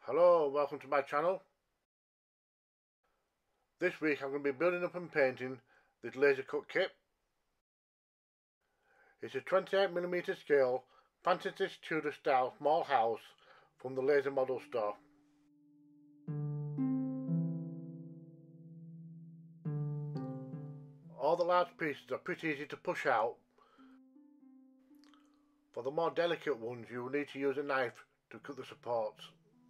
Hello, welcome to my channel. This week I'm going to be building up and painting this laser cut kit. It's a 28mm scale fantasy Tudor style small house from the Laser Model store. All the large pieces are pretty easy to push out. For the more delicate ones you will need to use a knife to cut the supports.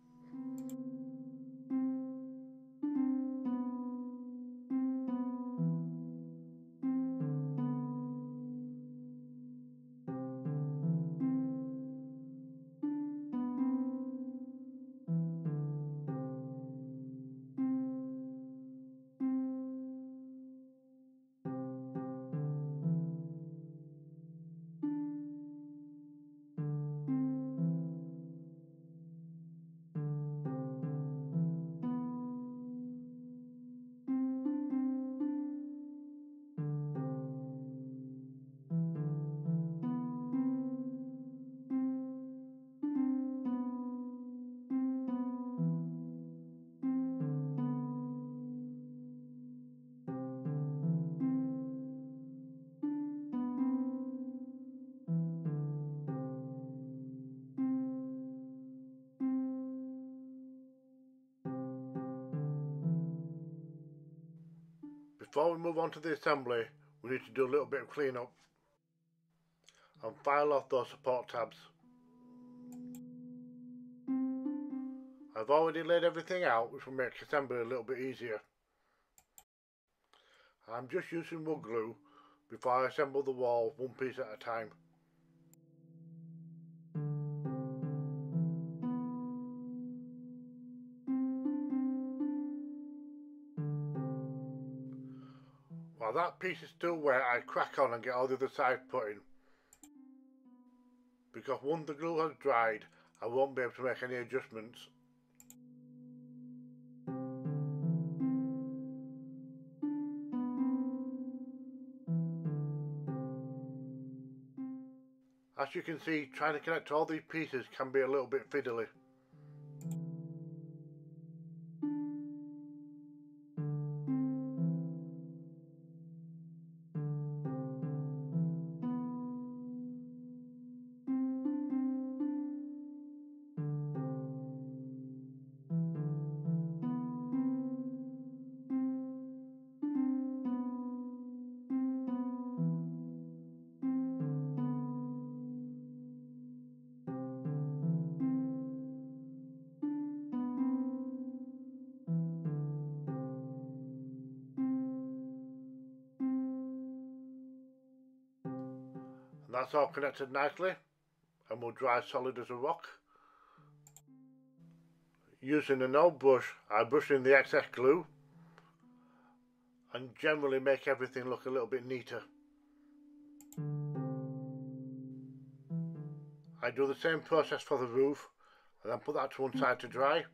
Before we move on to the assembly, we need to do a little bit of clean up and file off those support tabs. I've already laid everything out, which will make assembly a little bit easier. I'm just using wood glue before I assemble the wall one piece at a time. While that piece is still wet, I crack on and get all the other sides put in. Because once the glue has dried, I won't be able to make any adjustments. As you can see, trying to connect all these pieces can be a little bit fiddly. And that's all connected nicely and will dry solid as a rock. Using an old brush, I brush in the excess glue and generally make everything look a little bit neater. I do the same process for the roof and then put that to one side to dry.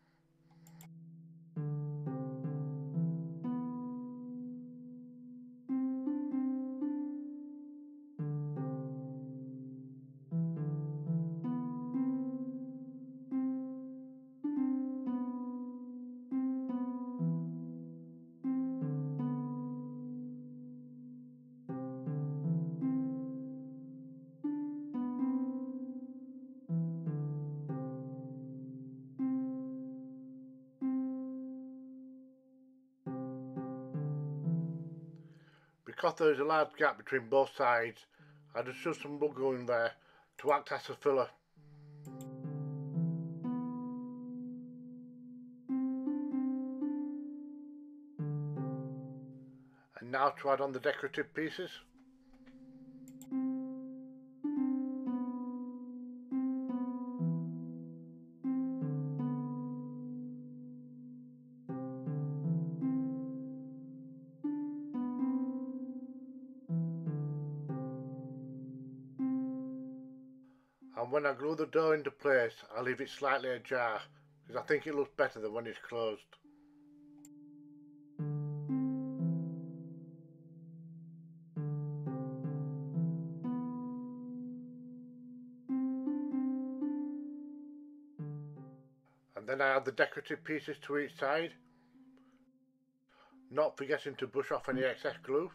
Because there is a large gap between both sides, I just shove some wood glue in there to act as a filler. And now to add on the decorative pieces. And when I glue the door into place, I leave it slightly ajar because I think it looks better than when it's closed. And And then I add the decorative pieces to each side, not forgetting to brush off any excess glue.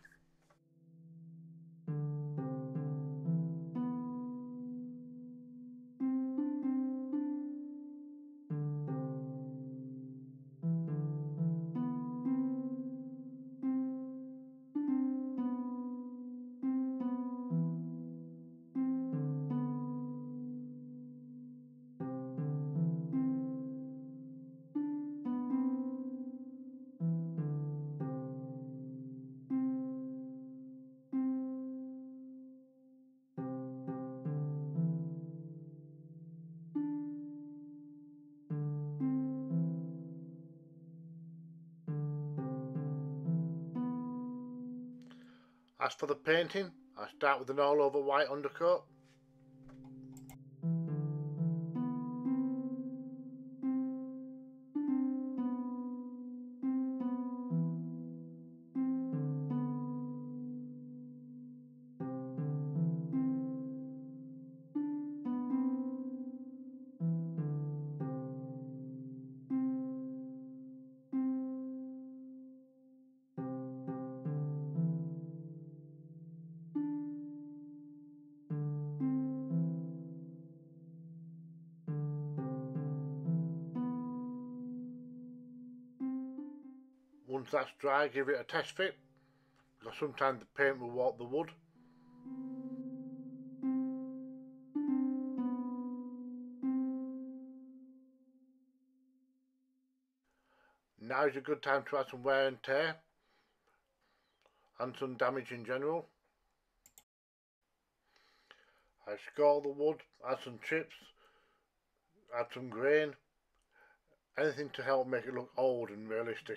As for the painting, I start with an all over white undercoat. Once that's dry, give it a test fit, because sometimes the paint will warp the wood. Now is a good time to add some wear and tear and some damage in general. I score the wood, add some chips, add some grain, anything to help make it look old and realistic.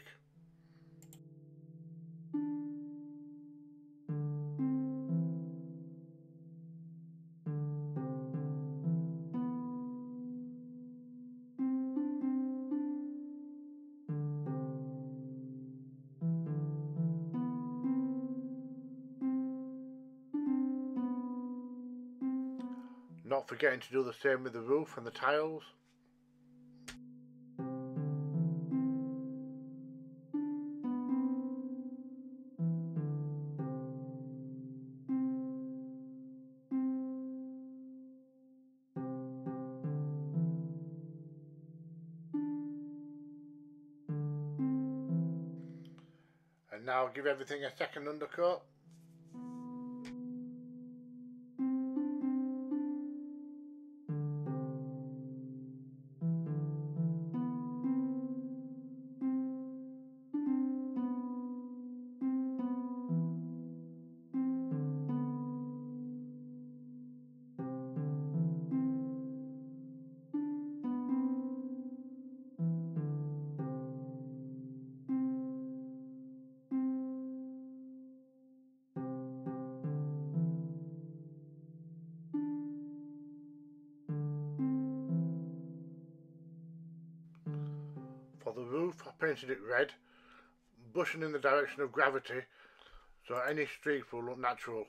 Not forgetting to do the same with the roof and the tiles. And now give everything a second undercoat. For the roof, I painted it red, brushing in the direction of gravity so any streaks will look natural.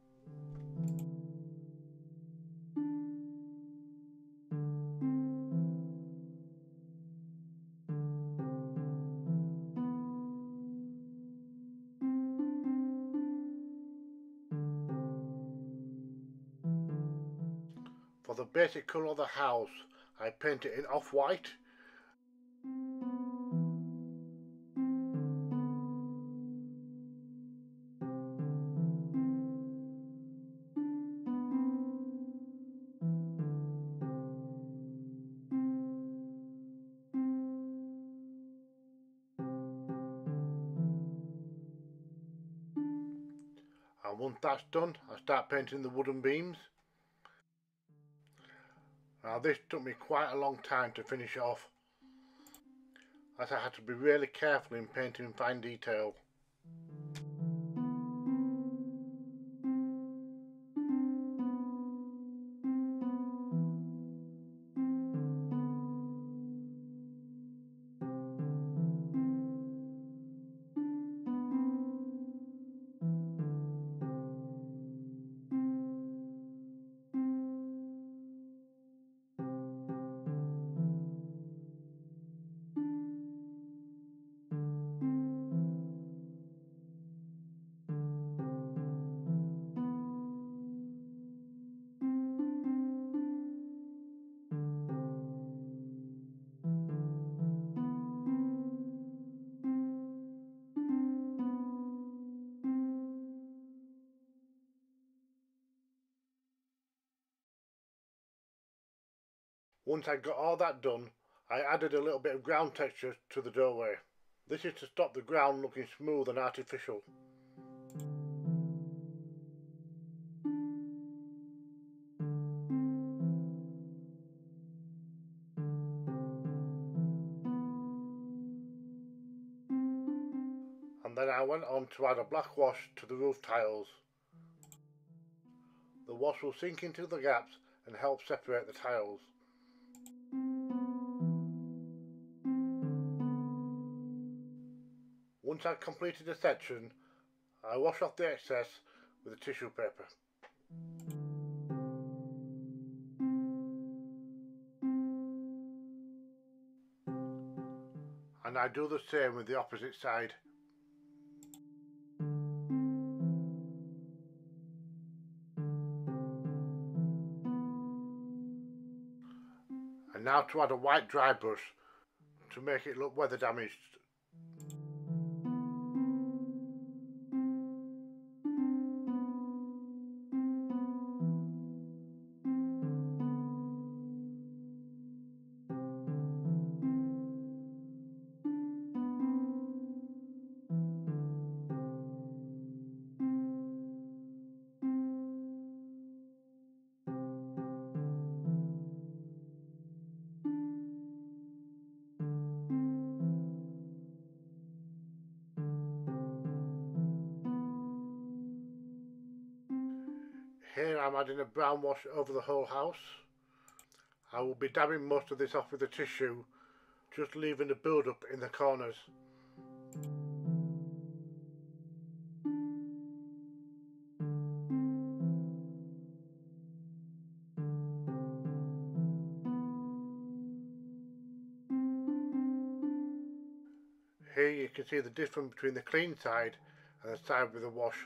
For the basic colour of the house, I paint it in off-white. And once that's done, I start painting the wooden beams. Now this took me quite a long time to finish off, as I had to be really careful in painting fine detail. Once I got all that done, I added a little bit of ground texture to the doorway. This is to stop the ground looking smooth and artificial. And then I went on to add a black wash to the roof tiles. The wash will sink into the gaps and help separate the tiles. Once I've completed a section, I wash off the excess with a tissue paper. And I do the same with the opposite side. And now to add a white dry brush to make it look weather damaged. Here I'm adding a brown wash over the whole house. I will be dabbing most of this off with a tissue, just leaving the build up in the corners. Here you can see the difference between the clean side and the side with the wash.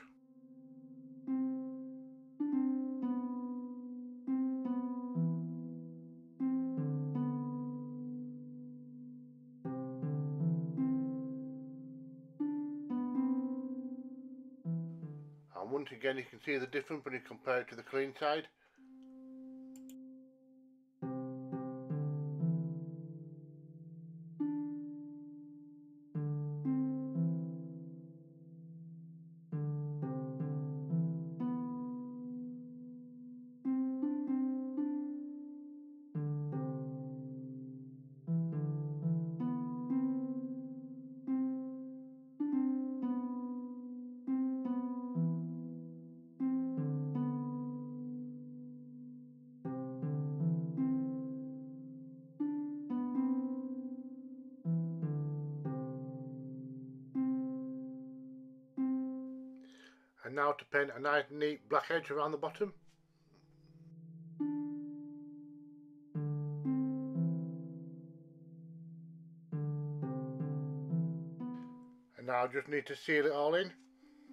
And once again you can see the difference when you compare it to the clean side. And now to paint a nice neat black edge around the bottom. And now I just need to seal it all in.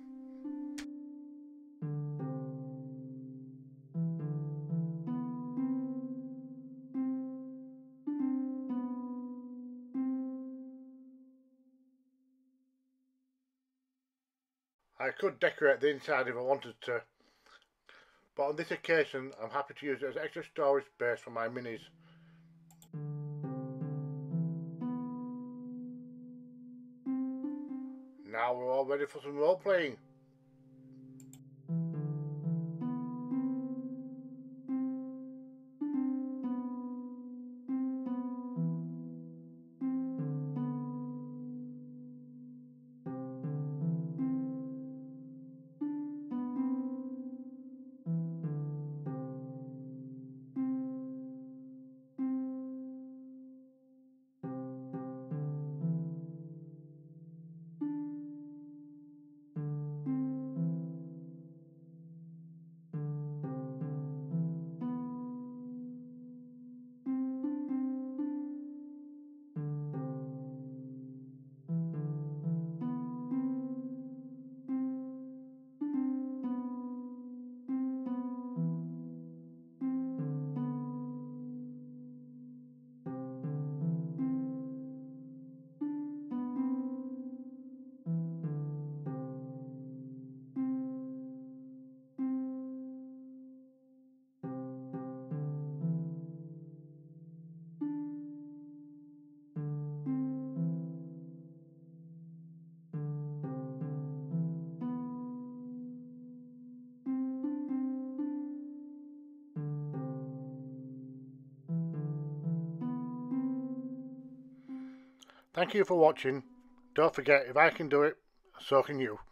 I could decorate the inside if I wanted to, but on this occasion I'm happy to use it as extra storage space for my minis. Now we're all ready for some role playing. Thank you for watching. Don't forget, if I can do it, so can you.